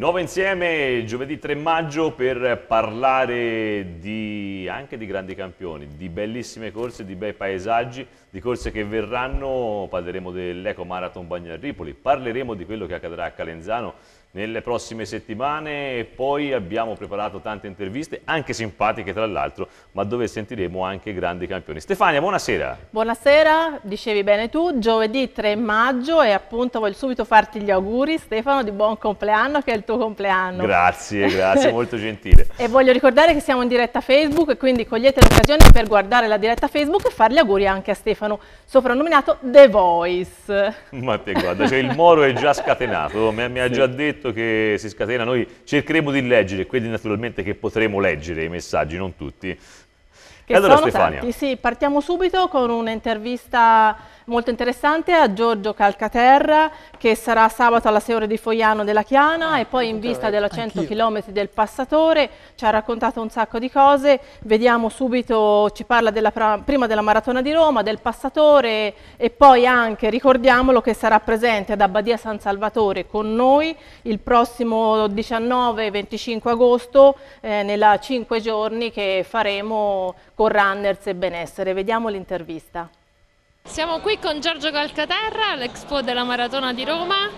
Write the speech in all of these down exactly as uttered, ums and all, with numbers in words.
nuovo insieme giovedì tre maggio per parlare di, anche di grandi campioni, di bellissime corse, di bei paesaggi, di corse che verranno. Parleremo dell'Eco Marathon Bagnarripoli, parleremo di quello che accadrà a Calenzano nelle prossime settimane e poi abbiamo preparato tante interviste, anche simpatiche tra l'altro, ma dove sentiremo anche grandi campioni. Stefania, buonasera. Buonasera, dicevi bene tu, giovedì tre maggio e appunto voglio subito farti gli auguri, Stefano, di buon compleanno, che è il tuo compleanno. Grazie, grazie, molto gentile. E voglio ricordare che siamo in diretta Facebook e quindi cogliete l'occasione per guardare la diretta Facebook e fare gli auguri anche a Stefano, soprannominato The Voice. Ma te guarda, cioè il Moro è già scatenato, mi, mi ha già detto che si scatena, noi cercheremo di leggere, quelli naturalmente che potremo leggere i messaggi, non tutti. Che e allora sono Stefania. Tanti. Sì, partiamo subito con un'intervista molto interessante a Giorgio Calcaterra, che sarà sabato alla sei ore di Fogliano della Chiana e poi in vista della cento chilometri del Passatore. Ci ha raccontato un sacco di cose, vediamo subito, ci parla della, prima della Maratona di Roma, del Passatore e poi anche, ricordiamolo, che sarà presente ad Abbadia San Salvatore con noi il prossimo diciannove e venticinque agosto, eh, nella cinque giorni che faremo con Runners e Benessere. Vediamo l'intervista. Siamo qui con Giorgio Calcaterra all'Expo della Maratona di Roma.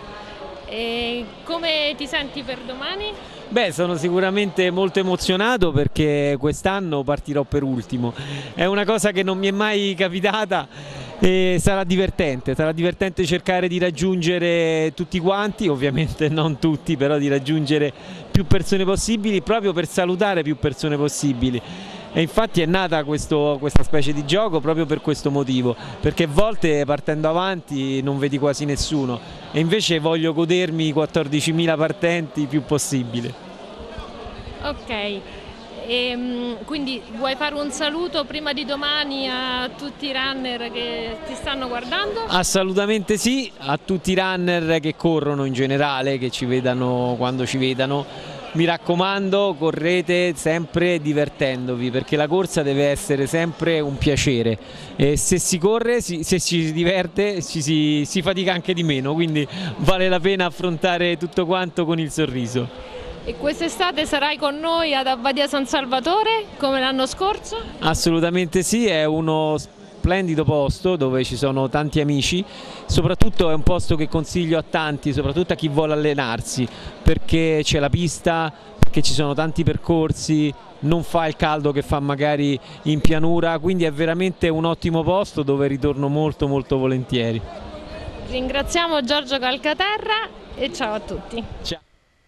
E come ti senti per domani? Beh, sono sicuramente molto emozionato perché quest'anno partirò per ultimo. È una cosa che non mi è mai capitata e sarà divertente, sarà divertente cercare di raggiungere tutti quanti, ovviamente non tutti, però di raggiungere più persone possibili proprio per salutare più persone possibili. E infatti è nata questo, questa specie di gioco proprio per questo motivo, perché a volte partendo avanti non vedi quasi nessuno e invece voglio godermi i quattordicimila partenti il più possibile. Ok, e, quindi vuoi fare un saluto prima di domani a tutti i runner che ti stanno guardando? Assolutamente sì, a tutti i runner che corrono in generale, che ci vedano quando ci vedano. Mi raccomando, correte sempre divertendovi, perché la corsa deve essere sempre un piacere e se si corre, se ci si diverte, ci si, si fatica anche di meno, quindi vale la pena affrontare tutto quanto con il sorriso. E quest'estate sarai con noi ad Abbadia San Salvatore come l'anno scorso? Assolutamente sì, è uno splendido posto dove ci sono tanti amici, soprattutto è un posto che consiglio a tanti, soprattutto a chi vuole allenarsi, perché c'è la pista, perché ci sono tanti percorsi, non fa il caldo che fa magari in pianura, quindi è veramente un ottimo posto dove ritorno molto molto volentieri. Ringraziamo Giorgio Calcaterra e ciao a tutti. Ciao.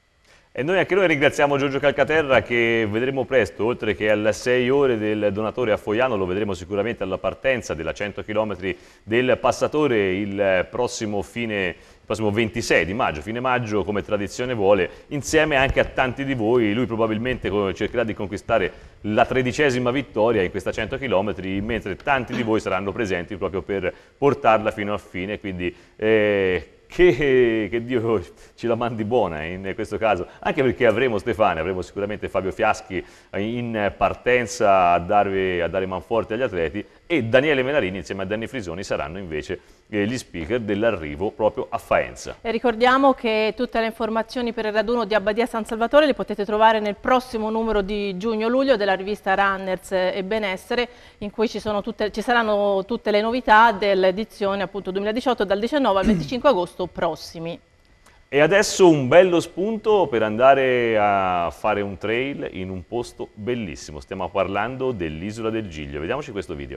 E noi anche noi ringraziamo Giorgio Calcaterra, che vedremo presto, oltre che alle sei ore del Donatore a Fogliano, lo vedremo sicuramente alla partenza della cento chilometri del Passatore il prossimo fine, il prossimo ventisei di maggio, fine maggio come tradizione vuole, insieme anche a tanti di voi. Lui probabilmente cercherà di conquistare la tredicesima vittoria in questa cento chilometri, mentre tanti di voi saranno presenti proprio per portarla fino a fine, quindi eh, Che, che Dio ci la mandi buona in questo caso, anche perché avremo Stefania, avremo sicuramente Fabio Fiaschi in partenza a, darvi, a dare manforte agli atleti e Daniele Menarini insieme a Danny Frisoni saranno invece eh, gli speaker dell'arrivo proprio a Faenza. E ricordiamo che tutte le informazioni per il raduno di Abbadia San Salvatore le potete trovare nel prossimo numero di giugno-luglio della rivista Runners e Benessere, in cui ci, sono tutte, ci saranno tutte le novità dell'edizione appunto duemiladiciotto dal diciannove al venticinque agosto prossimi. E adesso un bello spunto per andare a fare un trail in un posto bellissimo. Stiamo parlando dell'Isola del Giglio. Vediamoci questo video.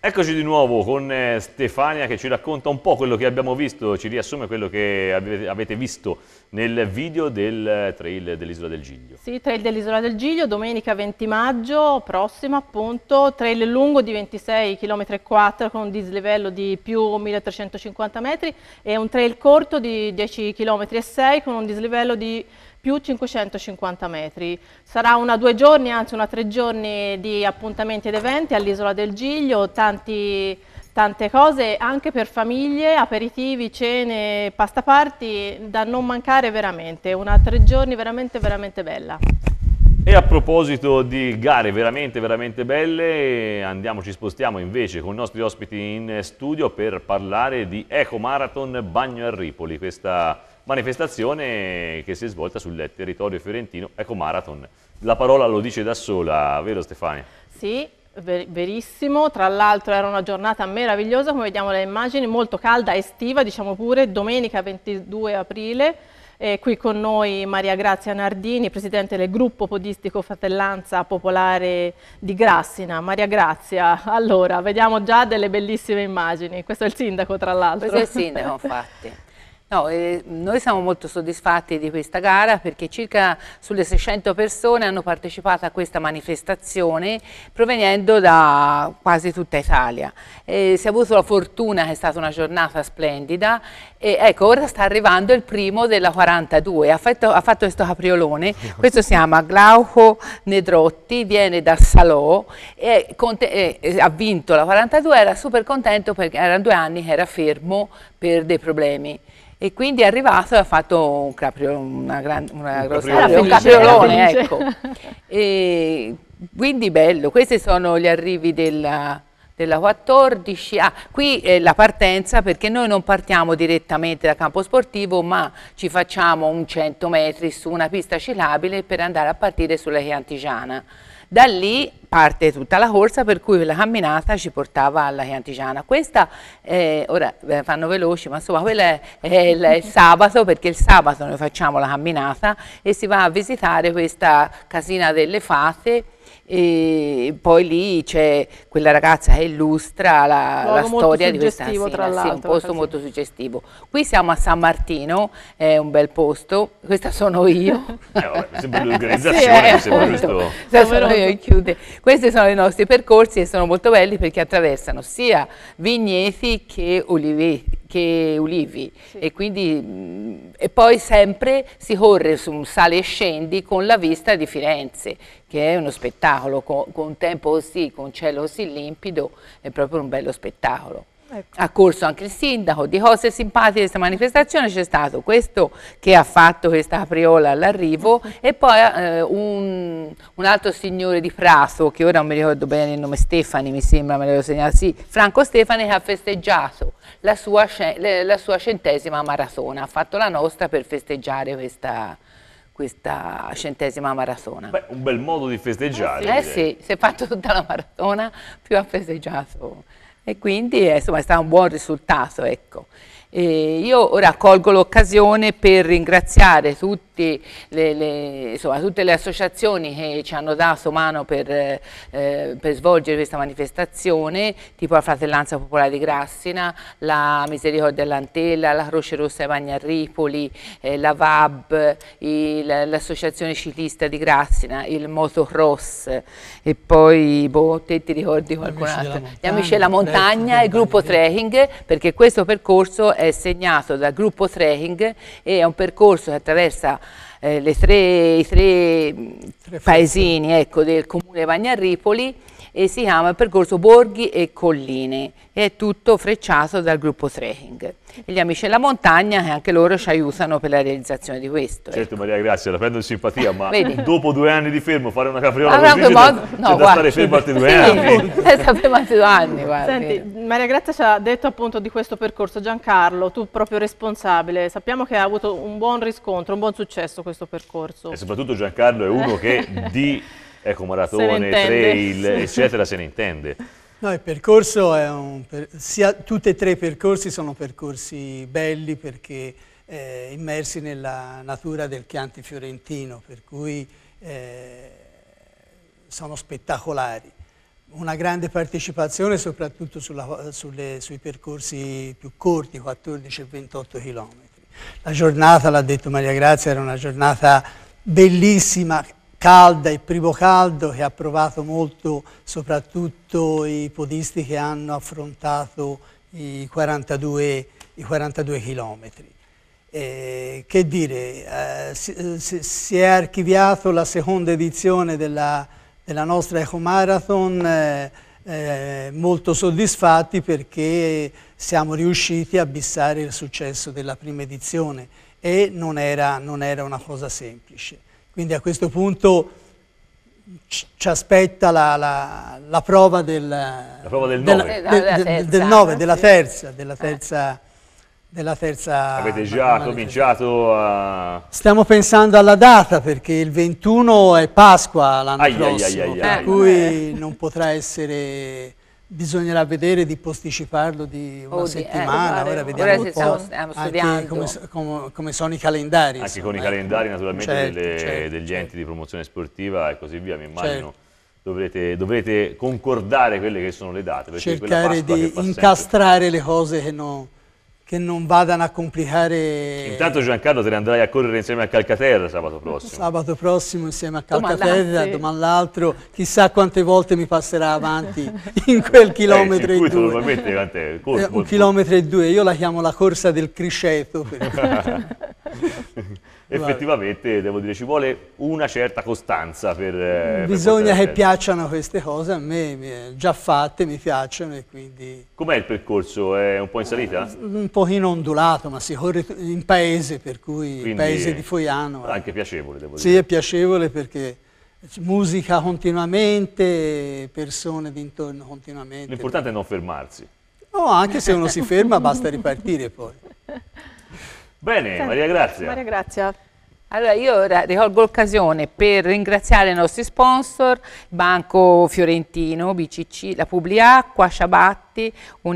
Eccoci di nuovo con eh, Stefania che ci racconta un po' quello che abbiamo visto, ci riassume quello che avete, avete visto nel video del trail dell'Isola del Giglio. Sì, trail dell'Isola del Giglio, domenica venti maggio, prossima appunto, trail lungo di ventisei virgola quattro chilometri con un dislivello di più milletrecentocinquanta metri e un trail corto di dieci virgola sei chilometri con un dislivello di più cinquecentocinquanta metri. Sarà una due giorni, anzi una tre giorni di appuntamenti ed eventi all'Isola del Giglio, tanti, tante cose anche per famiglie, aperitivi, cene, pasta party, da non mancare veramente, una tre giorni veramente veramente bella. E a proposito di gare veramente veramente belle, andiamo, ci spostiamo invece con i nostri ospiti in studio per parlare di Eco Marathon Bagno a Ripoli, questa manifestazione che si è svolta sul territorio fiorentino. Eco Marathon, la parola lo dice da sola, vero Stefania? Sì, ver verissimo, tra l'altro era una giornata meravigliosa, come vediamo le immagini, molto calda, estiva diciamo pure, domenica ventidue aprile. Eh, qui con noi Maria Grazia Nardini, presidente del gruppo podistico Fratellanza Popolare di Grassina. Maria Grazia, allora, vediamo già delle bellissime immagini, questo è il sindaco tra l'altro. Questo è il sindaco infatti. No, eh, noi siamo molto soddisfatti di questa gara perché circa sulle seicento persone hanno partecipato a questa manifestazione proveniendo da quasi tutta Italia. Eh, si è avuto la fortuna che è stata una giornata splendida e ecco ora sta arrivando il primo della quarantadue, ha fatto, ha fatto questo capriolone, questo si chiama Glauco Nedrotti, viene da Salò e, e, e ha vinto la quarantadue, era super contento perché erano due anni che era fermo per dei problemi. E quindi è arrivato e ha fatto un, caprio, una gran, una un, grossa, capriolone. un capriolone, ecco. E quindi bello, questi sono gli arrivi della, della quattordici. Ah, qui è la partenza perché noi non partiamo direttamente da campo sportivo ma ci facciamo un cento metri su una pista ciclabile per andare a partire sulla Chiantigiana. Da lì parte tutta la corsa per cui la camminata ci portava alla Chiantigiana. Questa, eh, ora eh, fanno veloci, ma insomma quella è, è, il, è il sabato perché il sabato noi facciamo la camminata e si va a visitare questa casina delle fate e poi lì c'è quella ragazza che illustra la, la storia di questa casina, tra sì, un posto molto suggestivo. Qui siamo a San Martino, è un bel posto, questa sono io. Eh, vabbè, mi sembra l'organizzazione, mi sembra giusto. Sono io, chiude. Questi sono i nostri percorsi e sono molto belli perché attraversano sia vigneti che oliveti. Che ulivi sì. E quindi mh, e poi sempre si corre su un sale e scendi con la vista di Firenze che è uno spettacolo con, con tempo così, con cielo così limpido, è proprio un bello spettacolo. Ecco. Ha corso anche il sindaco. Di cose simpatiche di questa manifestazione c'è stato questo che ha fatto questa capriola all'arrivo e poi eh, un, un altro signore di Prato che ora non mi ricordo bene il nome, Stefani mi sembra, me l'ho segnato, sì, Franco Stefani, che ha festeggiato la sua, la sua centesima maratona, ha fatto la nostra per festeggiare questa, questa centesima maratona. Beh, un bel modo di festeggiare. Eh sì, eh sì, si è fatto tutta la maratona più ha festeggiato. E quindi eh, insomma, è stato un buon risultato, ecco. E io ora colgo l'occasione per ringraziare tutti le, le, insomma, tutte le associazioni che ci hanno dato mano per, eh, per svolgere questa manifestazione, tipo la Fratellanza Popolare di Grassina, la Misericordia dell'Antella, la Croce Rossa di Bagno a Ripoli, eh, la V A B, l'Associazione Ciclista di Grassina, il Motocross e poi, boh, te ti ricordi qualcun altro? Gli Amici della Montagna e il gruppo Trekking, perché questo percorso è segnato dal gruppo Trekking e è un percorso che attraversa eh, le tre, i tre, tre paesini ecco, del comune di Bagno a Ripoli e si chiama il percorso Borghi e Colline e è tutto frecciato dal gruppo Trekking. E gli Amici della Montagna che anche loro ci aiutano per la realizzazione di questo. Certo ecco. Maria Grazia, la prendo in simpatia, ma Vedi? Dopo due anni di fermo fare una capriola allora, così c'è modo, da, no, da stare fermo altri due sì, anni. È stato fermo altri due anni. Guarda. Senti, Maria Grazia ci ha detto appunto di questo percorso. Giancarlo, tu proprio responsabile, sappiamo che ha avuto un buon riscontro, un buon successo questo percorso. E soprattutto Giancarlo è uno che di Eco Maratone, trail, sì. eccetera, se ne intende. No, il percorso è un, per, sia, tutti e tre i percorsi sono percorsi belli perché eh, immersi nella natura del Chianti fiorentino, per cui eh, sono spettacolari. una grande partecipazione soprattutto sulla, sulle, sui percorsi più corti, quattordici e ventotto chilometri. La giornata, l'ha detto Maria Grazia, era una giornata bellissima, calda, il primo caldo che ha provato molto soprattutto i podisti che hanno affrontato i quarantadue, i quarantadue chilometri. Eh, che dire, eh, si, si, si è archiviato la seconda edizione della, della nostra Ecomarathon, eh, eh, molto soddisfatti perché siamo riusciti a bissare il successo della prima edizione e non era, non era una cosa semplice. Quindi a questo punto ci aspetta la, la, la prova del, la prova del nove, del, del, del nove, della terza, della terza, della terza. Avete già cominciato a... Stiamo pensando alla data perché il ventuno è Pasqua l'anno prossimo, ai, ai, ai, per ai. cui non potrà essere... Bisognerà vedere di posticiparlo di una oh, settimana, eh, ora vediamo un po' stiamo anche come, come, come sono i calendari. Anche insomma, con i calendari naturalmente certo, delle, certo, degli certo. enti di promozione sportiva e così via, mi immagino. Certo. Dovrete, dovrete concordare quelle che sono le date. Perché cercare di incastrare sempre... le cose che, no, che non vadano a complicare. Intanto Giancarlo te ne andrai a correre insieme a Calcaterra sabato prossimo. Sabato prossimo insieme a Calcaterra, domani l'altro, chissà quante volte mi passerà avanti in quel chilometro eh, e due. Normalmente quant'è? Corso, eh, un chilometro e due, io la chiamo la corsa del Criceto. Perché... Effettivamente devo dire ci vuole una certa costanza per... Eh, Bisogna per che piacciono queste cose, a me già fatte mi piacciono e quindi... Com'è il percorso? È un po' in salita? Un pochino ondulato, ma si corre in paese, per cui quindi paese di Foiano. Anche piacevole, devo sì, dire. Sì, è piacevole perché musica continuamente, persone d'intorno continuamente. L'importante è non fermarsi. No, anche se uno si ferma basta ripartire poi. Bene, Maria Grazia. Maria Grazia. Allora io ora ricolgo l'occasione per ringraziare i nostri sponsor, Banco Fiorentino, B C C, la Publiacqua, Sciabatti,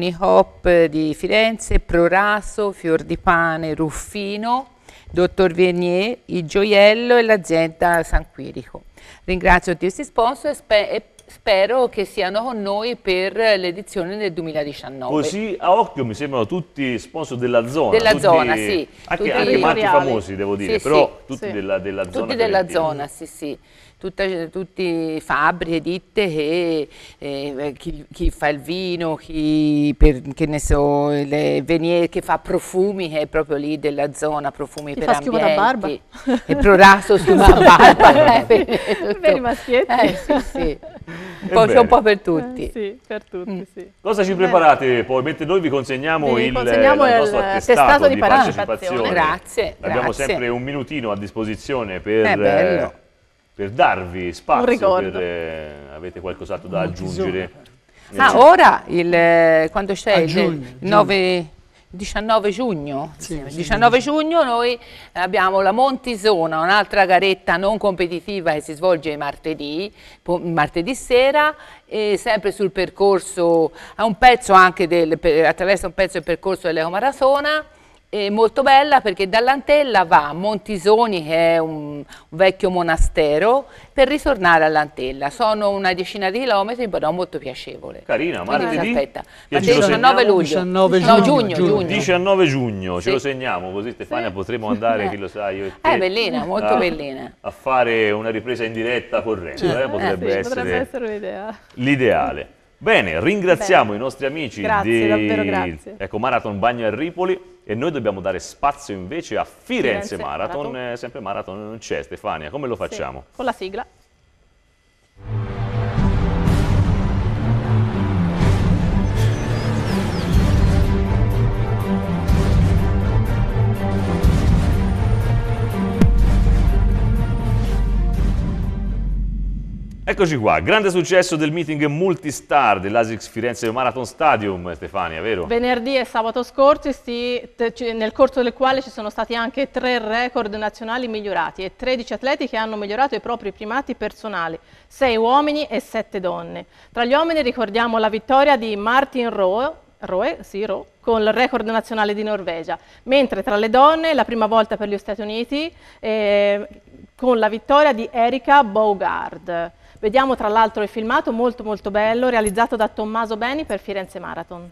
Unihop di Firenze, Proraso, Fior di Pane, Ruffino, Dottor Vernier, Il Gioiello e l'azienda San Quirico. Ringrazio tutti questi sponsor e, spe e spero che siano con noi per l'edizione del duemiladiciannove. Così a occhio mi sembrano tutti sponsor della zona. Della tutti, zona, sì. Anche, anche marchi famosi, devo dire, sì, però sì, tutti sì. della, della tutti zona. Tutti della Fiorentina. zona, sì, sì. Tutta, tutti fabbriche, ditte che eh, chi, chi fa il vino, chi per, che ne so, le venier, che fa profumi, che è proprio lì della zona, profumi chi per fa ambienti. Schiuma da barba. E Proraso schiuma da barba. eh, per i maschietti. Eh, sì, sì. Un po', c'è un po' per tutti. Eh, sì, per tutti, mm. sì. Cosa ci preparate poi? Mentre noi vi consegniamo, vi il, consegniamo il nostro attestato, attestato di, di partecipazione. partecipazione. Grazie. Abbiamo grazie. sempre un minutino a disposizione per... È bello. per darvi spazio, un ricordo. per, eh, avete qualcos'altro da aggiungere? Ah, ora, il, quando c'è il, giugno, il nove, diciannove giugno, sì, sì, diciannove giugno noi abbiamo la Montisona, un'altra garetta non competitiva che si svolge martedì, martedì sera, e sempre sul percorso, a un pezzo anche del, attraverso un pezzo del percorso dell'Ecomaratona. È molto bella perché dall'Antella va a Montisoni, che è un, un vecchio monastero, per ritornare all'Antella. Sono una decina di chilometri, però molto piacevole. Carina, martedì? Aspetta, diciannove luglio. diciannove no, giugno, giugno, giugno. diciannove giugno, ce sì. lo segniamo, così Stefania sì. potremo andare, chi lo sa, io e te. È bellina, molto a, bellina. A fare una ripresa in diretta correndo, sì. eh? potrebbe, eh, sì, essere potrebbe essere un'idea. L'ideale. Bene, ringraziamo Bene. i nostri amici grazie, di davvero grazie. Ecco, Marathon Bagno a Ripoli e noi dobbiamo dare spazio invece a Firenze, Firenze Marathon, Marathon. Eh, sempre Marathon non c'è. Stefania, come lo facciamo? Sì, con la sigla. Eccoci qua, grande successo del meeting multistar dell'Asics Firenze Marathon Stadium, Stefania, vero? Venerdì e sabato scorsi, sì, nel corso del quale ci sono stati anche tre record nazionali migliorati e tredici atleti che hanno migliorato i propri primati personali, sei uomini e sette donne. Tra gli uomini ricordiamo la vittoria di Martin Rowe, Roe, sì, Ro, con il record nazionale di Norvegia, mentre tra le donne la prima volta per gli Stati Uniti eh, con la vittoria di Erika Bougard. Vediamo tra l'altro il filmato molto molto bello realizzato da Tommaso Beni per Firenze Marathon.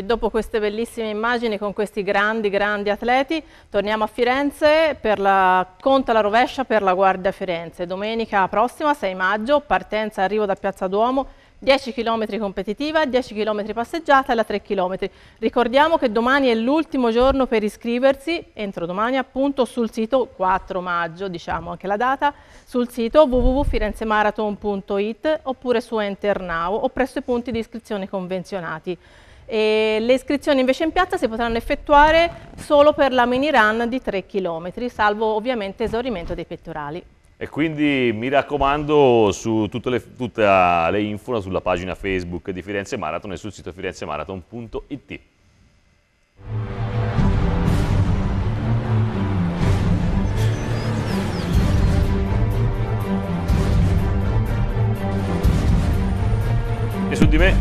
Eccoci, dopo queste bellissime immagini con questi grandi, grandi atleti, torniamo a Firenze per la Conta alla rovescia per la Guardia Firenze. Domenica prossima, sei maggio, partenza e arrivo da Piazza Duomo, dieci chilometri competitiva, dieci chilometri passeggiata e la tre chilometri. Ricordiamo che domani è l'ultimo giorno per iscriversi, entro domani appunto sul sito quattro maggio, diciamo anche la data, sul sito w w w punto firenzemarathon punto it oppure su Enter Now o presso i punti di iscrizione convenzionati. E le iscrizioni invece in piazza si potranno effettuare solo per la mini run di tre chilometri, salvo ovviamente esaurimento dei pettorali. E quindi mi raccomando su tutte le, tutte le info sulla pagina Facebook di Firenze Marathon e sul sito firenzemarathon punto it. E su di me,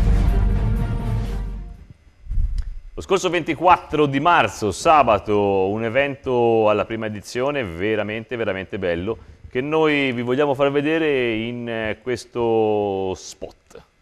lo scorso ventiquattro di marzo, sabato, un evento alla prima edizione veramente, veramente bello, che noi vi vogliamo far vedere in questo spot.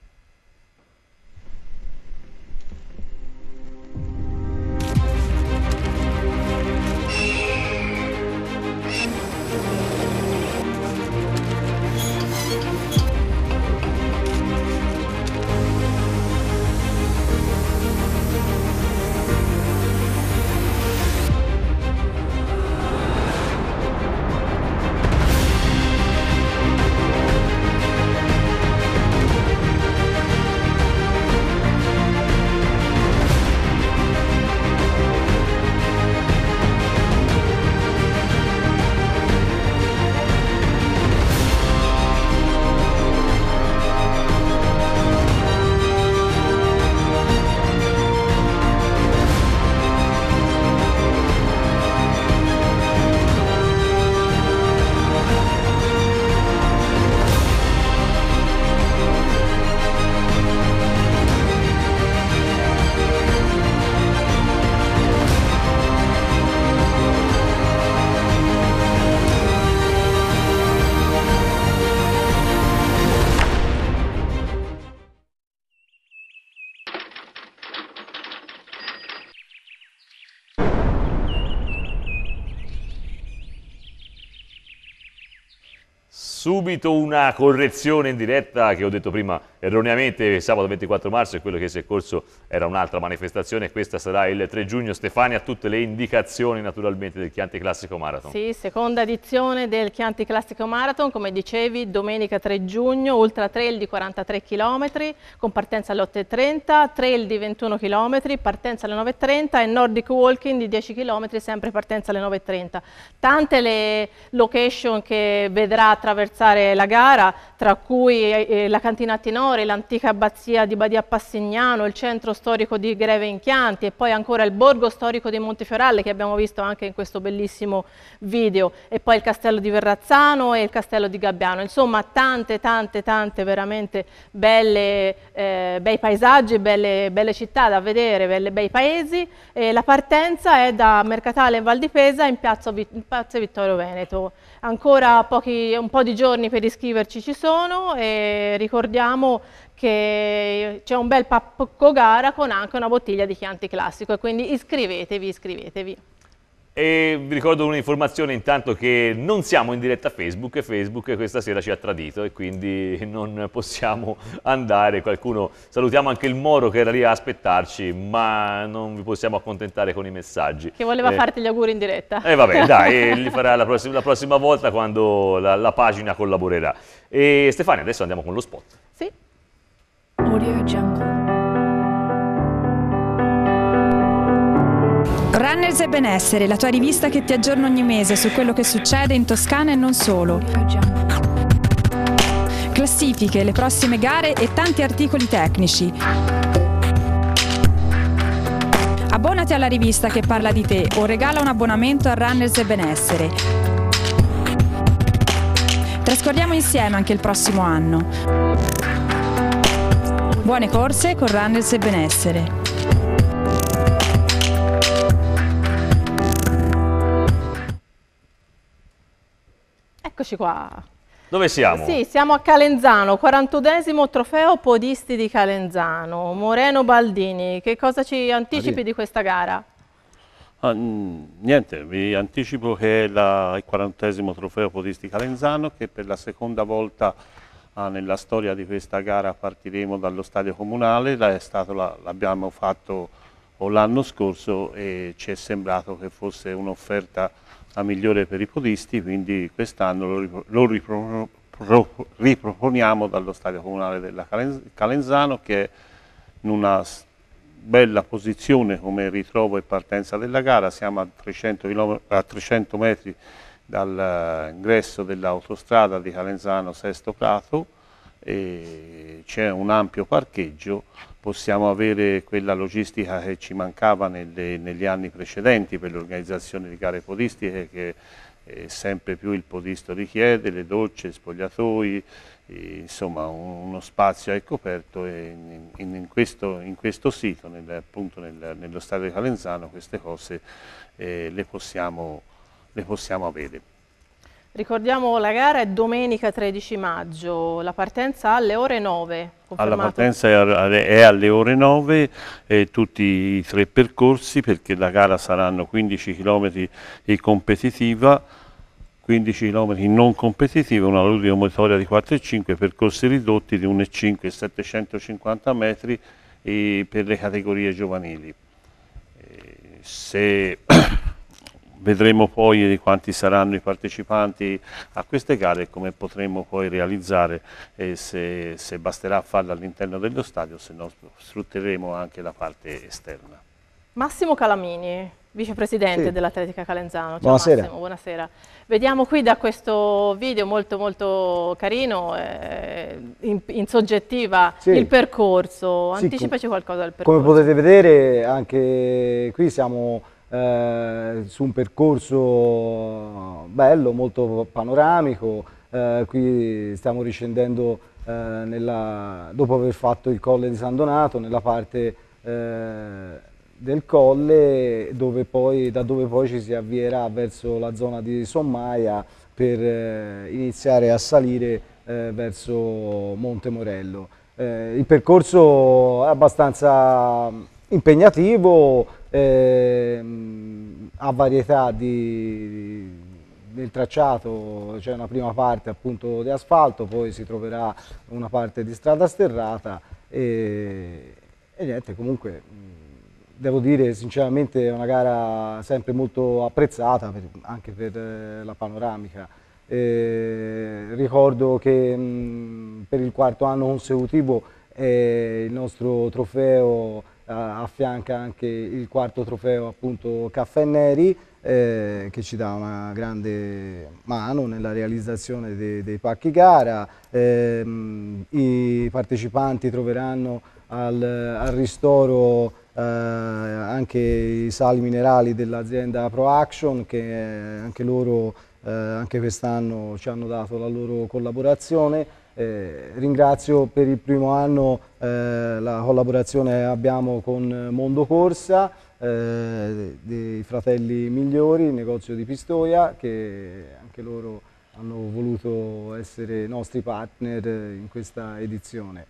Subito una correzione in diretta che ho detto prima erroneamente, sabato ventiquattro marzo, e quello che si è corso era un'altra manifestazione, questa sarà il tre giugno. Stefania, tutte le indicazioni naturalmente del Chianti Classico Marathon. Sì, seconda edizione del Chianti Classico Marathon, come dicevi, domenica tre giugno, ultra trail di quarantatré chilometri con partenza alle otto e trenta, trail di ventuno chilometri, partenza alle nove e trenta e Nordic Walking di dieci chilometri, sempre partenza alle nove e trenta. Tante le location che vedrà attraversare la gara, tra cui eh, la Cantina Tinore, l'antica abbazia di Badia Passignano, il centro storico di Greve in Chianti e poi ancora il borgo storico di Montefiorale che abbiamo visto anche in questo bellissimo video, e poi il castello di Verrazzano e il castello di Gabbiano. Insomma, tante tante tante veramente belle, eh, bei paesaggi, belle, belle città da vedere, belle, bei paesi. E la partenza è da Mercatale in Val di Pesa in piazza, in piazza Vittorio Veneto. Ancora pochi, un po' di giorni per iscriverci ci sono, e ricordiamo che c'è un bel pacco gara con anche una bottiglia di Chianti Classico, e quindi iscrivetevi, iscrivetevi. E vi ricordo un'informazione intanto, che non siamo in diretta a Facebook, e Facebook questa sera ci ha tradito e quindi non possiamo andare. Qualcuno, salutiamo anche il Moro che era lì a aspettarci, ma non vi possiamo accontentare con i messaggi. Che voleva eh, farti gli auguri in diretta. E eh, vabbè, dai, li farà la prossima, la prossima volta quando la, la pagina collaborerà. E Stefania, adesso andiamo con lo spot. Sì. Audio Jungle. Runners e Benessere, la tua rivista che ti aggiorna ogni mese su quello che succede in Toscana e non solo. Classifiche, le prossime gare e tanti articoli tecnici. Abbonati alla rivista che parla di te o regala un abbonamento a Runners e Benessere. Trascorriamo insieme anche il prossimo anno. Buone corse con Runners e Benessere. Eccoci qua. Dove siamo? Sì, siamo a Calenzano, quarantunesimo trofeo podisti di Calenzano. Moreno Baldini, che cosa ci anticipi Maria. di questa gara? Ah, niente, vi anticipo che è la, il quarantesimo trofeo podisti Calenzano, che per la seconda volta ah, nella storia di questa gara partiremo dallo stadio comunale. L'abbiamo fatto l'anno scorso e ci è sembrato che fosse un'offerta la migliore per i podisti, quindi quest'anno lo, lo ripro, pro, riproponiamo dallo stadio comunale della Calenzano, che è in una bella posizione come ritrovo e partenza della gara. Siamo a trecento metri dall'ingresso dell'autostrada di Calenzano Sesto Prato, e c'è un ampio parcheggio. Possiamo avere quella logistica che ci mancava nelle, negli anni precedenti per l'organizzazione di gare podistiche, che eh, sempre più il podisto richiede, le docce, spogliatoi, e, insomma un, uno spazio è coperto, e in, in, questo, in questo sito, nel, appunto nel, nello stadio di Calenzano, queste cose eh, le, possiamo, le possiamo avere. Ricordiamo, la gara è domenica tredici maggio, la partenza alle ore nove. La partenza è alle ore nove, eh, tutti i tre percorsi, perché la gara saranno quindici chilometri e competitiva, quindici chilometri non competitiva, una ludiomotoria di quattro virgola cinque, percorsi ridotti di uno virgola cinque e settecentocinquanta metri e per le categorie giovanili. Eh, se vedremo poi di quanti saranno i partecipanti a queste gare e come potremo poi realizzare, e se, se basterà farlo all'interno dello stadio, se no sfrutteremo anche la parte esterna. Massimo Calamini, vicepresidente sì. dell'Atletica Calenzano. Ciao buonasera. Massimo, buonasera. Vediamo qui da questo video molto molto carino, eh, in, in soggettiva, sì. il percorso. Anticipaci sì, qualcosa del percorso. Come potete vedere, anche qui siamo Eh, su un percorso bello, molto panoramico. Eh, qui stiamo riscendendo eh, nella, dopo aver fatto il colle di San Donato, nella parte eh, del colle, dove poi, da dove poi ci si avvierà verso la zona di Sommaia per eh, iniziare a salire eh, verso Monte Morello. Eh, il percorso è abbastanza impegnativo, Eh, a varietà di, nel tracciato. C'è una prima parte appunto di asfalto, poi si troverà una parte di strada sterrata e, e niente, comunque devo dire sinceramente è una gara sempre molto apprezzata per, anche per eh, la panoramica. Eh, ricordo che mh, per il quarto anno consecutivo eh, il nostro trofeo affianca anche il quarto trofeo appunto Caffè Neri, eh, che ci dà una grande mano nella realizzazione dei, dei pacchi gara. Eh, i partecipanti troveranno al, al ristoro eh, anche i sali minerali dell'azienda ProAction, che anche loro eh, anche quest'anno ci hanno dato la loro collaborazione. Eh, ringrazio per il primo anno eh, la collaborazione abbiamo con Mondo Corsa, eh, dei fratelli Migliori, il negozio di Pistoia, che anche loro hanno voluto essere nostri partner in questa edizione.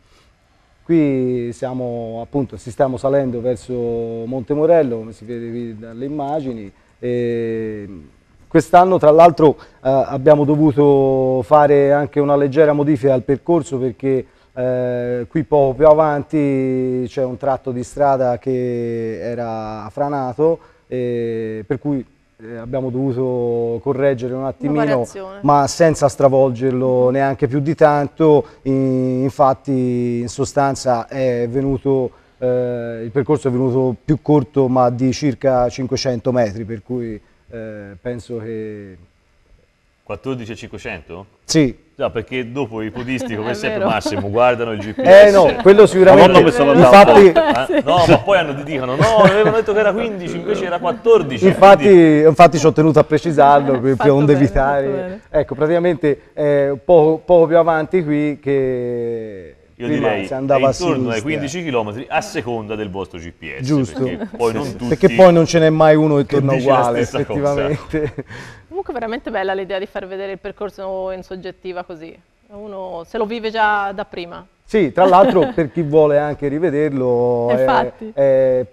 Qui siamo appunto, si stiamo salendo verso Monte Morello, come si vede dalle immagini. E quest'anno tra l'altro eh, abbiamo dovuto fare anche una leggera modifica al percorso, perché eh, qui poco più avanti c'è un tratto di strada che era franato, eh, per cui eh, abbiamo dovuto correggere un attimino, ma senza stravolgerlo neanche più di tanto. In, infatti in sostanza è venuto, eh, il percorso è venuto più corto, ma di circa cinquecento metri, per cui Eh, penso che... quattordici e cinquecento? Sì. Già, perché dopo i podisti, come sempre Massimo, guardano il G P S. Eh no, quello sicuramente. No, sono infatti... eh? No, ma poi hanno, dicono, no, avevano detto che era quindici, invece era quattordici. Infatti, quindi... infatti ci ho tenuto a precisarlo, per onde evitare. Ecco, praticamente eh, poco, poco più avanti qui che... Io direi è intorno ai quindici chilometri a seconda del vostro G P S. Giusto. Perché poi non, tutti perché poi non ce n'è mai uno intorno uguale, effettivamente. Comunque veramente bella l'idea di far vedere il percorso in soggettiva così, uno se lo vive già da prima. Sì, tra l'altro per chi vuole anche rivederlo è, è,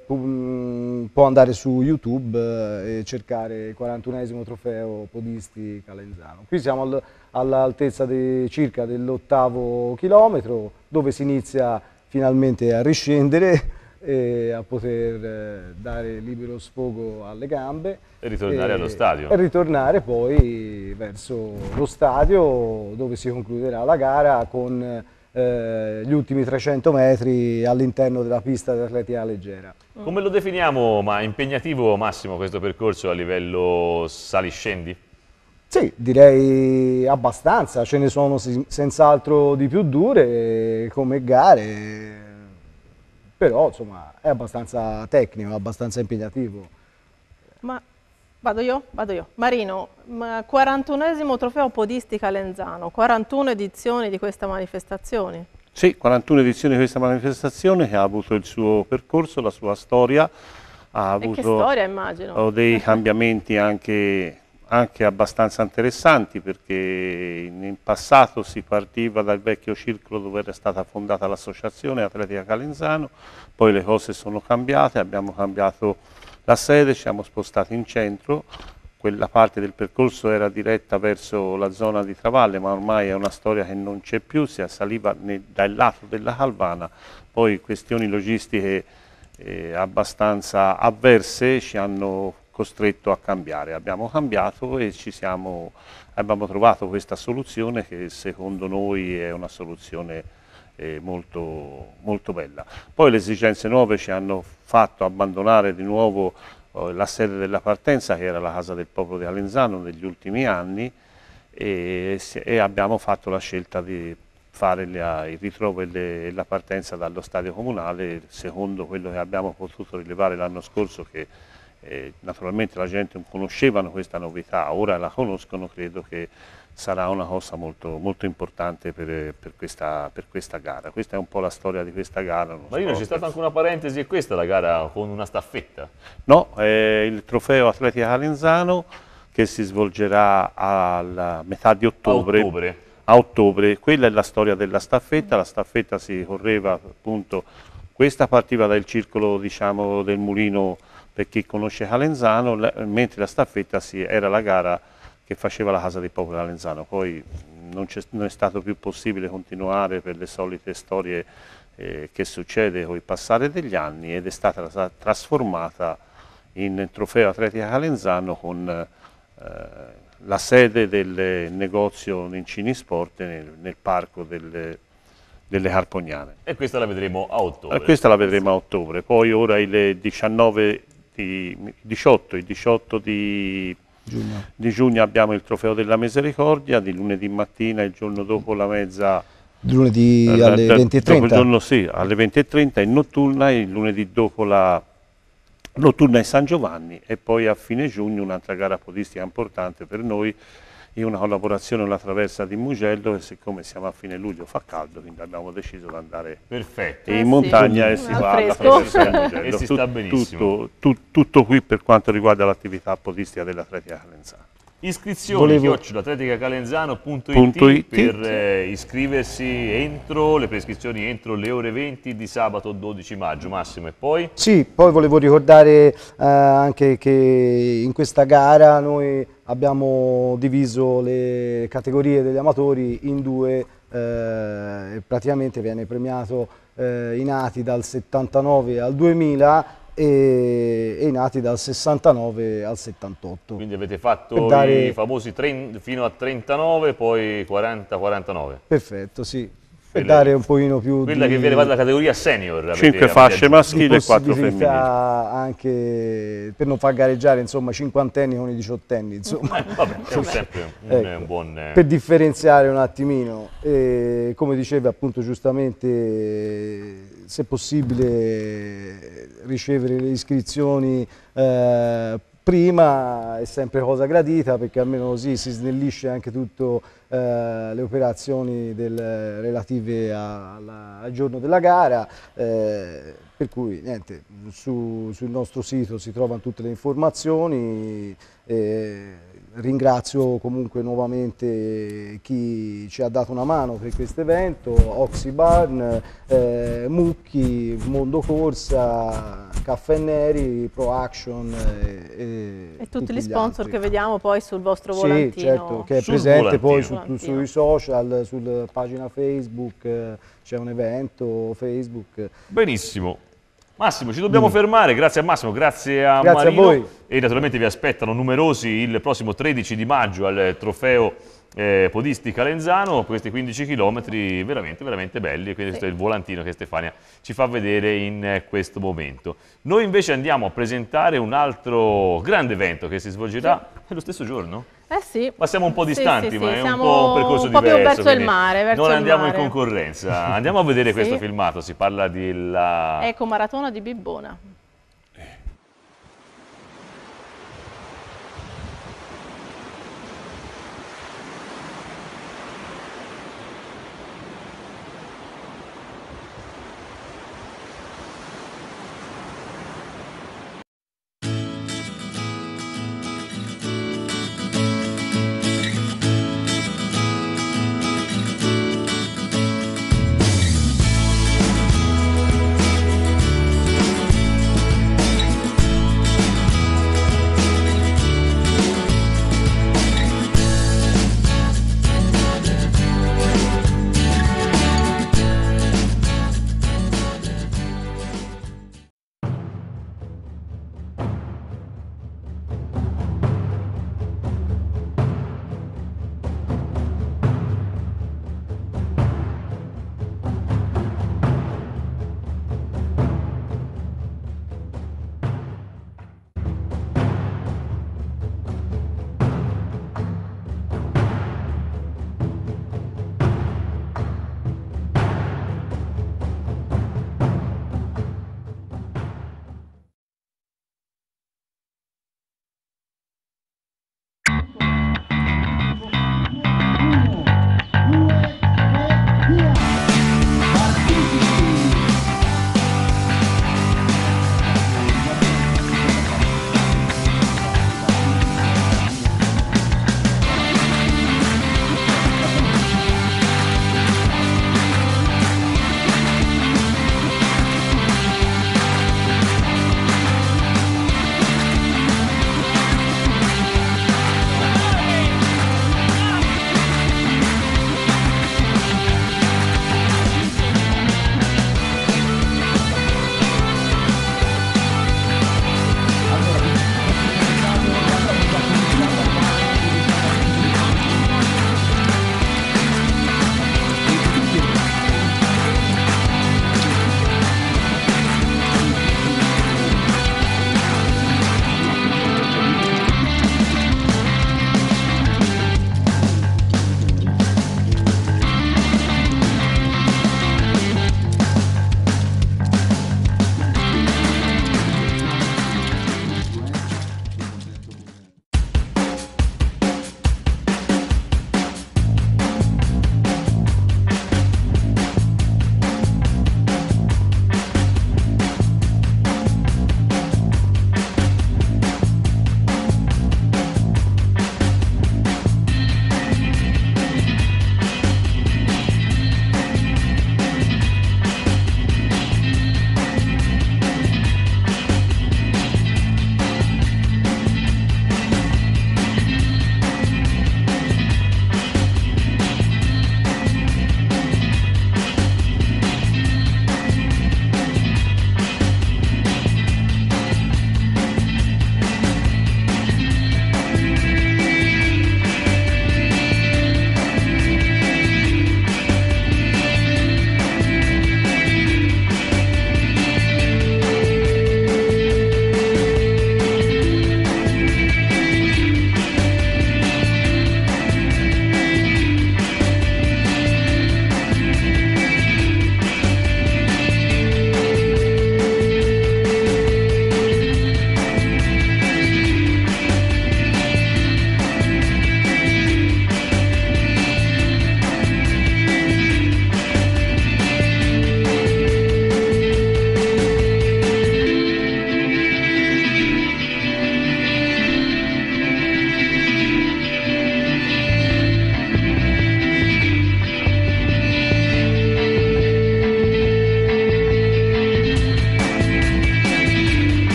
può andare su YouTube e cercare il quarantunesimo trofeo podisti Calenzano. Qui siamo al, all'altezza de, circa dell'ottavo chilometro, dove si inizia finalmente a riscendere e a poter dare libero sfogo alle gambe e ritornare e, allo stadio e ritornare poi verso lo stadio, dove si concluderà la gara con eh, gli ultimi trecento metri all'interno della pista dell'atletica leggera. Come lo definiamo, ma impegnativo, Massimo, questo percorso a livello saliscendi? Sì, direi abbastanza, ce ne sono senz'altro di più dure come gare, però insomma è abbastanza tecnico, abbastanza impegnativo. Ma vado io? Vado io. Marino, quarantunesimo trofeo podisti Calenzano, quarantuno edizioni di questa manifestazione. Sì, quarantuno edizioni di questa manifestazione che ha avuto il suo percorso, la sua storia, ha avuto e che storia, immagino. dei cambiamenti anche, anche abbastanza interessanti, perché in passato si partiva dal vecchio circolo dove era stata fondata l'associazione Atletica Calenzano, poi le cose sono cambiate, abbiamo cambiato la sede, ci siamo spostati in centro, quella parte del percorso era diretta verso la zona di Travalle, ma ormai è una storia che non c'è più, si saliva nel, dal lato della Calvana, poi questioni logistiche eh, abbastanza avverse ci hanno costretto a cambiare. Abbiamo cambiato e ci siamo, abbiamo trovato questa soluzione che secondo noi è una soluzione eh, molto, molto bella. Poi le esigenze nuove ci hanno fatto abbandonare di nuovo eh, la sede della partenza, che era la Casa del Popolo di Calenzano negli ultimi anni, e, e abbiamo fatto la scelta di fare la, il ritrovo e le, la partenza dallo stadio comunale, secondo quello che abbiamo potuto rilevare l'anno scorso, che Eh, naturalmente la gente non conoscevano questa novità, ora la conoscono, credo che sarà una cosa molto, molto importante per, per, questa, per questa gara. Questa è un po' la storia di questa gara. Marino, c'è stata anche una parentesi, e questa è la gara con una staffetta? No, è il trofeo Atletica Calenzano che si svolgerà alla metà di ottobre. A ottobre. A ottobre, quella è la storia della staffetta, la staffetta si correva appunto, questa partiva dal circolo, diciamo, del Mulino, per chi conosce Calenzano, mentre la staffetta sì, era la gara che faceva la Casa del Popolo Calenzano. Poi non, non è stato più possibile continuare per le solite storie eh, che succede con il passare degli anni, ed è stata trasformata in trofeo Atletica Calenzano con eh, la sede del negozio Nencini Sport nel, nel parco delle, delle Carpognane. E questa la vedremo a ottobre. E questa la vedremo a ottobre. Poi ora il diciannove diciotto, il diciotto di giugno. di giugno abbiamo il trofeo della Misericordia, di lunedì mattina, il giorno dopo la mezza, lunedì eh, alle venti e trenta, giorno, sì, alle venti e trenta in notturna, il lunedì dopo la notturna in San Giovanni, e poi a fine giugno un'altra gara podistica importante per noi, in una collaborazione con la Traversa di Mugello, e siccome siamo a fine luglio fa caldo, quindi abbiamo deciso di andare Perfetto. in eh montagna sì. e si va alla Traversa di Mugello. E si sta benissimo. Tutto, tutto, tutto qui per quanto riguarda l'attività podistica dell'Atletica Calenzano. Iscrizioni, Volevo... chiocciola atleticacalenzano punto Punto it it. per eh, iscriversi entro, le prescrizioni entro le ore venti di sabato dodici maggio. Massimo, e poi? Sì, poi volevo ricordare eh, anche che in questa gara noi abbiamo diviso le categorie degli amatori in due, eh, e praticamente viene premiato eh, i nati dal settantanove al duemila e, e i nati dal sessantanove al settantotto. Quindi avete fatto dare... i famosi trenta, fino a trentanove, poi quaranta quarantanove. Perfetto, sì. Per Quella, dare un pochino più quella di... che viene dalla categoria senior. cinque fasce maschili e quattro femminili. Anche per non far gareggiare insomma cinquantenni con i diciottenni, insomma. Eh, vabbè, è sempre un, ecco, un buon... Eh... Per differenziare un attimino, e come dicevi appunto giustamente, se possibile ricevere le iscrizioni eh, prima è sempre cosa gradita, perché almeno così si snellisce anche tutto eh, le operazioni del, relative a, alla, al giorno della gara. Eh, per cui niente, su, sul nostro sito si trovano tutte le informazioni. Eh, ringrazio comunque nuovamente chi ci ha dato una mano per questo evento, Oxybarn, eh, Mucchi, Mondo Corsa, Caffè Neri, Pro Action e, e, e tutti, tutti gli sponsor altri che vediamo poi sul vostro volantino. Sì, certo, che è sul presente volantino. poi su, sui social, sulla pagina Facebook, eh, c'è un evento Facebook. Benissimo. Massimo, ci dobbiamo mm. fermare, grazie a Massimo, grazie a grazie Marino. A voi. E naturalmente vi aspettano numerosi il prossimo tredici di maggio al trofeo eh, Podistica Lenzano, questi quindici chilometri veramente, veramente belli, e quindi questo è il volantino che Stefania ci fa vedere in eh, questo momento. Noi invece andiamo a presentare un altro grande evento che si svolgerà sì. lo stesso giorno. Eh sì. Ma siamo un po' distanti, sì, sì, ma sì, è un po' un percorso un po' diverso. Più verso il mare, verso non il andiamo mare. in concorrenza. Andiamo a vedere sì. questo filmato, si parla della... Eco Maratona di Bibbona.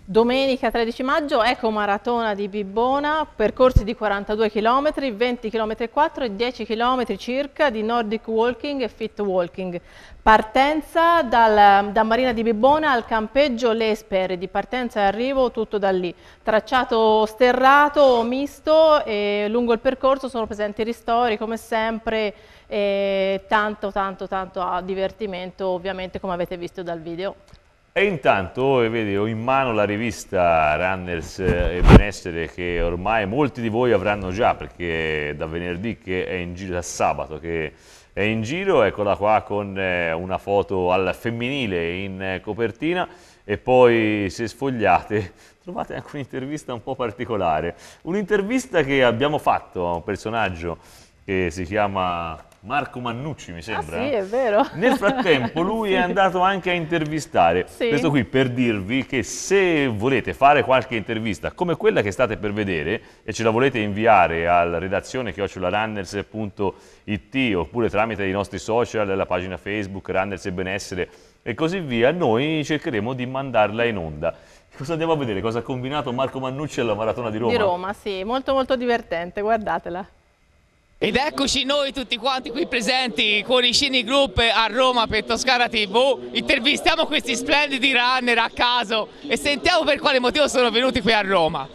Domenica tredici maggio, ecomaratona di Bibbona, percorsi di quarantadue chilometri, venti chilometri e quattro e dieci chilometri circa di Nordic Walking e Fit Walking. Partenza dal, da Marina di Bibbona al campeggio Le Espere, di partenza e arrivo tutto da lì. Tracciato sterrato, misto, e lungo il percorso sono presenti ristori come sempre e tanto tanto tanto divertimento, ovviamente, come avete visto dal video. E intanto, eh, vedi, ho in mano la rivista Runners e Benessere, che ormai molti di voi avranno già, perché da venerdì che è in giro, da sabato che è in giro, eccola qua con eh, una foto al femminile in eh, copertina, e poi se sfogliate trovate anche un'intervista un po' particolare, un'intervista che abbiamo fatto a un personaggio che si chiama Marco Mannucci, mi sembra. Ah sì, è vero. Nel frattempo lui è andato anche a intervistare. Sì. Questo qui per dirvi che se volete fare qualche intervista come quella che state per vedere e ce la volete inviare alla redazione chiocciola runners punto it oppure tramite i nostri social, la pagina Facebook Runners e Benessere e così via, noi cercheremo di mandarla in onda. Cosa andiamo a vedere? Cosa ha combinato Marco Mannucci alla Maratona di Roma? Di Roma, sì, molto molto divertente, guardatela. Ed eccoci noi tutti quanti qui presenti con i Cini Group a Roma per Toscana tivù, intervistiamo questi splendidi runner a caso e sentiamo per quale motivo sono venuti qui a Roma.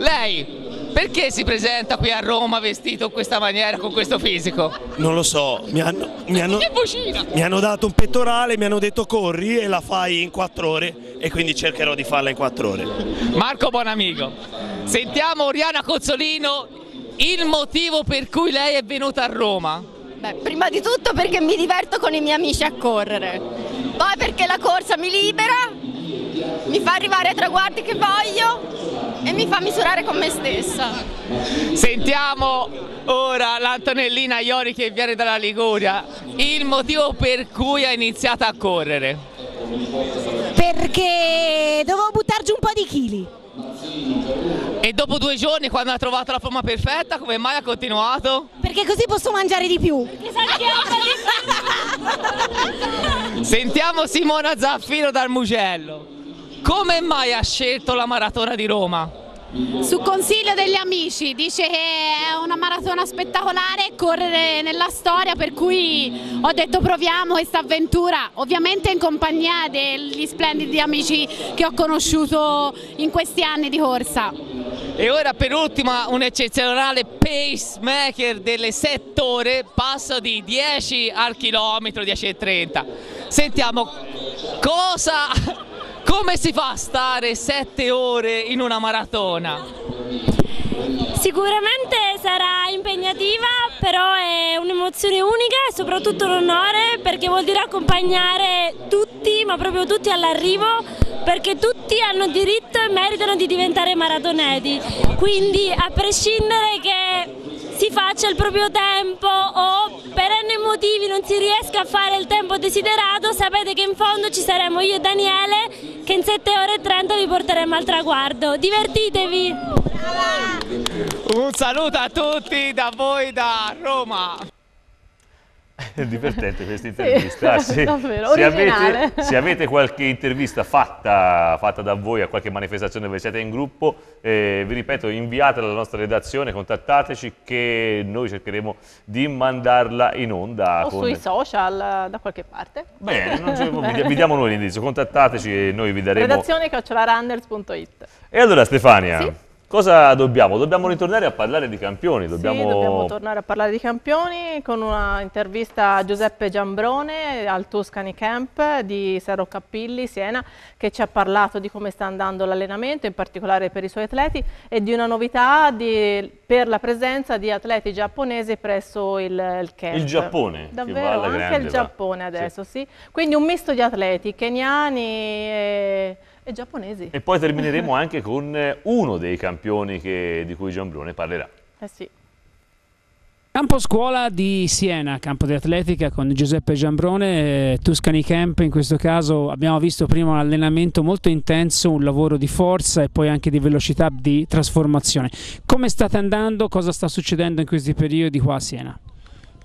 Lei, perché si presenta qui a Roma vestito in questa maniera, con questo fisico? Non lo so, mi hanno, mi hanno, che vocina! Mi hanno dato un pettorale, mi hanno detto corri e la fai in quattro ore e quindi cercherò di farla in quattro ore. Marco Buonamico, sentiamo Oriana Cozzolino, il motivo per cui lei è venuta a Roma? Beh, prima di tutto perché mi diverto con i miei amici a correre, poi perché la corsa mi libera, mi fa arrivare ai traguardi che voglio e mi fa misurare con me stessa. Sentiamo ora l'Antonellina Iori che viene dalla Liguria, il motivo per cui ha iniziato a correre? Perché dovevo buttare giù un po' di chili. E dopo due giorni, quando ha trovato la forma perfetta, come mai ha continuato? Perché così posso mangiare di più. Sentiamo Simona Zaffiro dal Mugello. Come mai ha scelto la Maratona di Roma? Su consiglio degli amici, dice che è una maratona spettacolare, correre nella storia, per cui ho detto proviamo questa avventura, ovviamente in compagnia degli splendidi amici che ho conosciuto in questi anni di corsa. E ora per ultima un eccezionale pacemaker delle sette ore, passo di dieci al chilometro, dieci e trenta. Sentiamo cosa... Come si fa a stare sette ore in una maratona? Sicuramente sarà impegnativa, però è un'emozione unica e soprattutto un onore, perché vuol dire accompagnare tutti, ma proprio tutti all'arrivo, perché tutti hanno diritto e meritano di diventare maratoneti. Quindi a prescindere che si faccia il proprio tempo o per n motivi non si riesca a fare il tempo desiderato, sapete che in fondo ci saremo io e Daniele che in sette ore e trenta vi porteremo al traguardo. Divertitevi! Un saluto a tutti da voi da Roma! È divertente questa intervista. Sì, se, davvero, se, originale. avete, se avete qualche intervista fatta, fatta da voi a qualche manifestazione dove siete in gruppo, eh, vi ripeto, inviatela alla nostra redazione, contattateci che noi cercheremo di mandarla in onda. O con... sui social da qualche parte. Bene, non c'è... vi, vi diamo noi l'indirizzo, contattateci e noi vi daremo... Redazione chiocciola runners punto it. E allora Stefania... Sì? Cosa dobbiamo? Dobbiamo ritornare a parlare di campioni. Dobbiamo... Sì, dobbiamo tornare a parlare di campioni con una intervista a Giuseppe Giambrone al Tuscany Camp di Serro Cappilli, Siena, che ci ha parlato di come sta andando l'allenamento, in particolare per i suoi atleti, e di una novità di, per la presenza di atleti giapponesi presso il, il camp. Il Giappone? Davvero, che va alla anche grande, il Giappone va. adesso, sì. sì. Quindi un misto di atleti keniani e... e giapponesi. E poi termineremo anche con uno dei campioni che, di cui Giambrone parlerà. Eh sì. Campo scuola di Siena, campo di atletica con Giuseppe Giambrone, eh, Tuscany Camp. In questo caso abbiamo visto prima un allenamento molto intenso, un lavoro di forza e poi anche di velocità, di trasformazione. Come state andando? Cosa sta succedendo in questi periodi qua a Siena?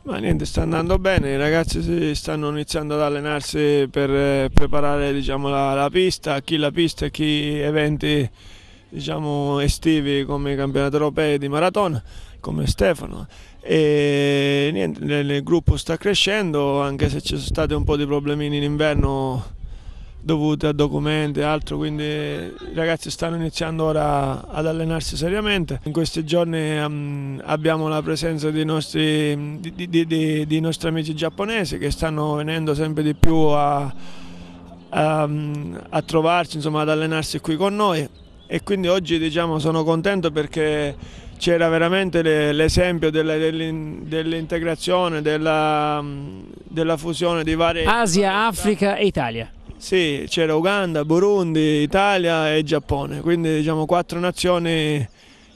Ma niente, sta andando bene, i ragazzi si stanno iniziando ad allenarsi per eh, preparare diciamo, la, la pista, chi la pista e chi eventi diciamo, estivi come i campionati europei di maratona, come Stefano. E niente, il, il gruppo sta crescendo, anche se ci sono stati un po' di problemini in inverno dovuti a documenti e altro, quindi i ragazzi stanno iniziando ora ad allenarsi seriamente. In questi giorni um, abbiamo la presenza di nostri, di, di, di, di nostri amici giapponesi che stanno venendo sempre di più a, a, a trovarci, insomma, ad allenarsi qui con noi, e quindi oggi diciamo, sono contento perché c'era veramente l'esempio dell'integrazione, della, della fusione di varie... Asia, Africa e Italia. Sì, c'era Uganda, Burundi, Italia e Giappone, quindi diciamo quattro nazioni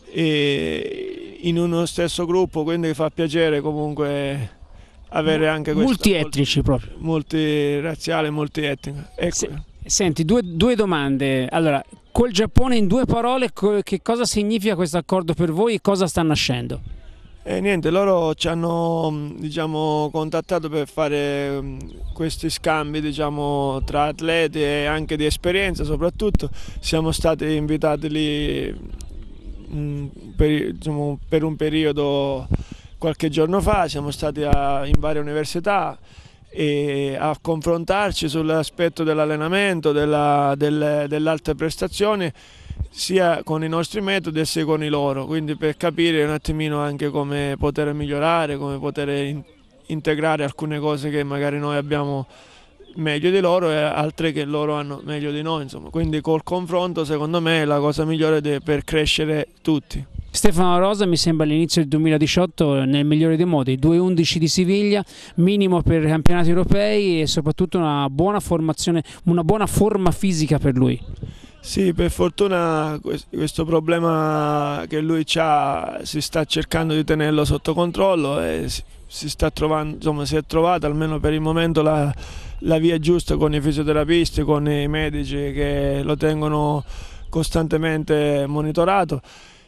in uno stesso gruppo, quindi fa piacere comunque avere anche questo. Multietnici proprio. Multirazziale, multietnico. Ecco. Se, senti, due, due domande. Allora, col Giappone in due parole, che cosa significa questo accordo per voi e cosa sta nascendo? E niente, loro ci hanno diciamo, contattato per fare questi scambi diciamo, tra atleti e anche di esperienza soprattutto. Siamo stati invitati lì per, diciamo, per un periodo qualche giorno fa, siamo stati a, in varie università e a confrontarci sull'aspetto dell'allenamento, della, delle, delle alte prestazioni, sia con i nostri metodi sia con i loro, quindi per capire un attimino anche come poter migliorare, come poter in, integrare alcune cose che magari noi abbiamo meglio di loro e altre che loro hanno meglio di noi, insomma. Quindi col confronto secondo me è la cosa migliore de, per crescere tutti. Stefano Rosa mi sembra all'inizio del duemiladiciotto nel migliore dei modi, due undici di Siviglia, minimo per i campionati europei e soprattutto una buona formazione, una buona forma fisica per lui. Sì, per fortuna questo problema che lui ha si sta cercando di tenerlo sotto controllo e si, sta trovando, insomma, si è trovata almeno per il momento la, la via giusta con i fisioterapisti, con i medici che lo tengono costantemente monitorato,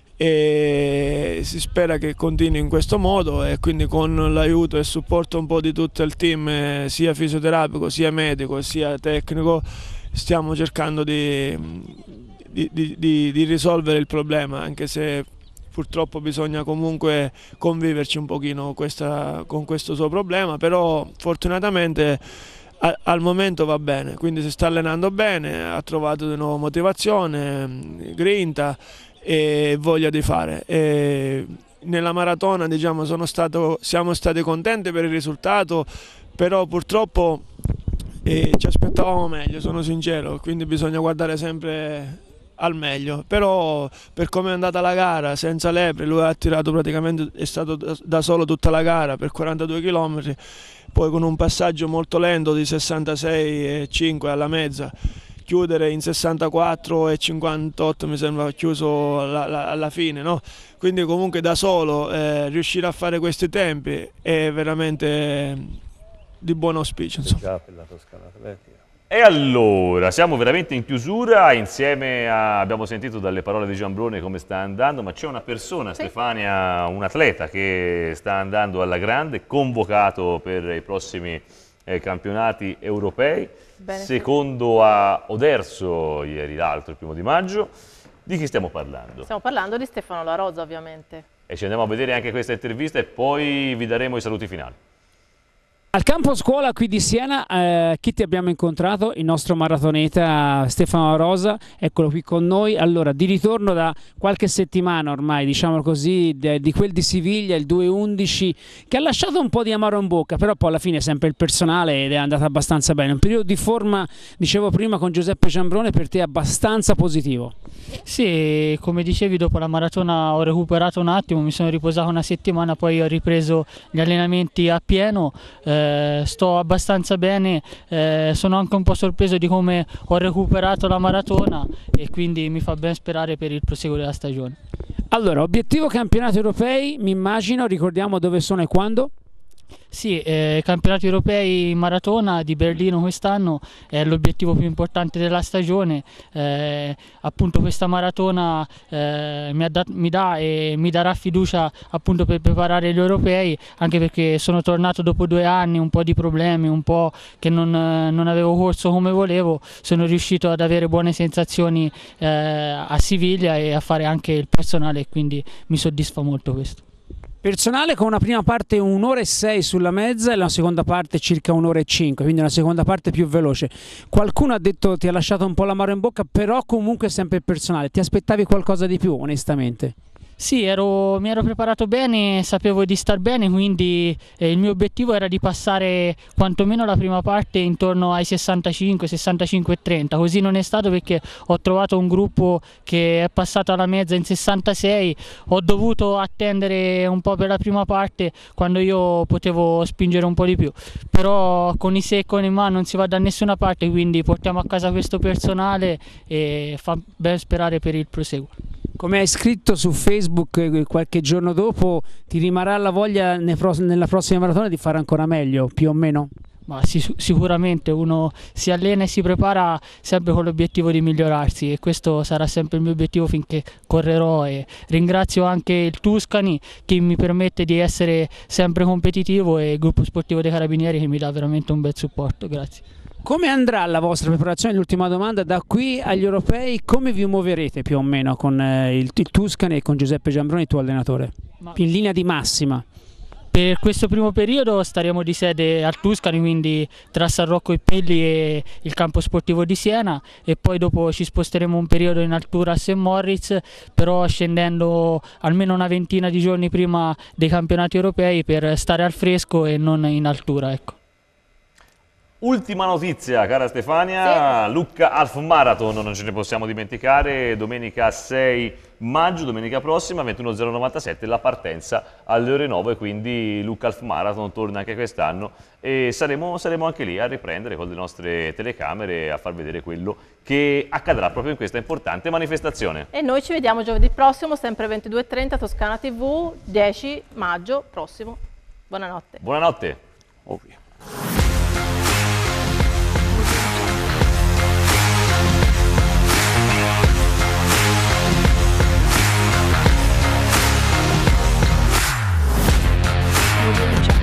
e si spera che continui in questo modo, e quindi con l'aiuto e il supporto un po' di tutto il team, sia fisioterapico, sia medico, sia tecnico, stiamo cercando di, di, di, di risolvere il problema, anche se purtroppo bisogna comunque conviverci un pochino questa, con questo suo problema, però fortunatamente a, al momento va bene, quindi si sta allenando bene, ha trovato di nuovo motivazione, grinta e voglia di fare. E nella maratona diciamo, sono stato, siamo stati contenti per il risultato, però purtroppo e ci aspettavamo meglio, sono sincero, quindi bisogna guardare sempre al meglio, però per come è andata la gara senza Lepre, lui ha tirato praticamente, è stato da solo tutta la gara per quarantadue chilometri, poi con un passaggio molto lento di sessantasei e cinque alla mezza, chiudere in sessantaquattro e cinquantotto mi sembra chiuso alla, alla, alla fine, no? Quindi comunque da solo eh, riuscire a fare questi tempi è veramente di buon auspicio, insomma. E allora, siamo veramente in chiusura, insieme a, abbiamo sentito dalle parole di Giambrone come sta andando, ma c'è una persona, sì. Stefania, un atleta che sta andando alla grande, convocato per i prossimi eh, campionati europei, Bene, secondo sì. a Oderzo ieri l'altro, il primo di maggio. Di chi stiamo parlando? Stiamo parlando di Stefano La Rosa, ovviamente. E ci andiamo a vedere anche questa intervista e poi vi daremo i saluti finali. Al campo scuola qui di Siena, eh, chi ti abbiamo incontrato? Il nostro maratoneta Stefano Rosa, eccolo qui con noi. Allora, di ritorno da qualche settimana ormai, diciamo così, di, di quel di Siviglia, il due undici, che ha lasciato un po' di amaro in bocca, però poi alla fine è sempre il personale ed è andata abbastanza bene. Un periodo di forma, dicevo prima con Giuseppe Giambrone, per te abbastanza positivo. Sì, come dicevi, dopo la maratona ho recuperato un attimo, mi sono riposato una settimana, poi ho ripreso gli allenamenti a pieno. Eh, sto abbastanza bene, eh, sono anche un po' sorpreso di come ho recuperato la maratona e quindi mi fa ben sperare per il proseguo della stagione. Allora, obiettivo campionati europei, mi immagino, ricordiamo dove sono e quando? Sì, eh, i campionati europei in maratona di Berlino quest'anno è l'obiettivo più importante della stagione. Eh, appunto questa maratona eh, mi, ha dat- mi dà e mi darà fiducia appunto per preparare gli europei, anche perché sono tornato dopo due anni, un po' di problemi, un po' che non, non avevo corso come volevo. Sono riuscito ad avere buone sensazioni eh, a Siviglia e a fare anche il personale, quindi mi soddisfa molto questo. Personale con una prima parte un'ora e sei sulla mezza e la seconda parte circa un'ora e cinque, quindi una seconda parte più veloce. Qualcuno ha detto ti ha lasciato un po' l'amaro in bocca, però comunque sempre il personale. Ti aspettavi qualcosa di più, onestamente? Sì, ero, mi ero preparato bene, sapevo di star bene, quindi eh, il mio obiettivo era di passare quantomeno la prima parte intorno ai sessantacinque, sessantacinque e trenta, così non è stato perché ho trovato un gruppo che è passato alla mezza in sessantasei, ho dovuto attendere un po' per la prima parte quando io potevo spingere un po' di più, però con i secoli in mano non si va da nessuna parte, quindi portiamo a casa questo personale e fa ben sperare per il proseguo. Come hai scritto su Facebook qualche giorno dopo, ti rimarrà la voglia nella prossima maratona di fare ancora meglio, più o meno? Ma sic- sicuramente uno si allena e si prepara sempre con l'obiettivo di migliorarsi e questo sarà sempre il mio obiettivo finché correrò, e ringrazio anche il Tuscany che mi permette di essere sempre competitivo e il gruppo sportivo dei Carabinieri che mi dà veramente un bel supporto. Grazie. Come andrà la vostra preparazione? L'ultima domanda, da qui agli europei come vi muoverete più o meno con eh, il, il Tuscany e con Giuseppe Giambroni, tuo allenatore? Ma... in linea di massima. Per questo primo periodo staremo di sede al Tuscany, quindi tra San Rocco e Pelli e il campo sportivo di Siena, e poi dopo ci sposteremo un periodo in altura a Saint Moritz, però scendendo almeno una ventina di giorni prima dei campionati europei per stare al fresco e non in altura, ecco. Ultima notizia, cara Stefania, sì. Lucca Half Marathon, non ce ne possiamo dimenticare, domenica sei maggio, domenica prossima, ventuno zero novantasette, la partenza alle ore nove, quindi Lucca Half Marathon torna anche quest'anno e saremo, saremo anche lì a riprendere con le nostre telecamere a far vedere quello che accadrà proprio in questa importante manifestazione. E noi ci vediamo giovedì prossimo, sempre ventidue e trenta, Toscana tivù, dieci maggio prossimo. Buonanotte. Buonanotte. Ovvio. Ciao.